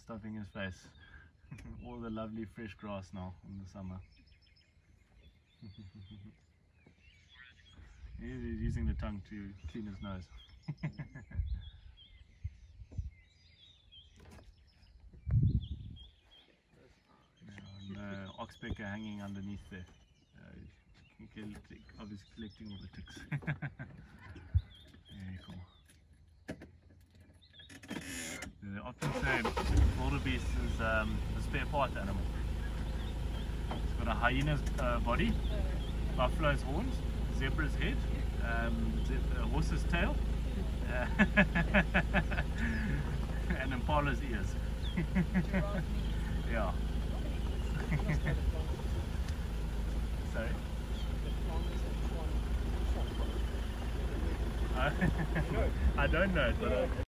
stuffing his face. All the lovely fresh grass now in the summer. He's using the tongue to clean his nose. And oxpecker hanging underneath there. Obviously collecting all the ticks. Very cool. They often say wildebeest is a spare part animal. It's got a hyena's body, buffalo's horns, zebra's head, a horse's tail, and impala's ears. Yeah. Sorry? I don't know it, but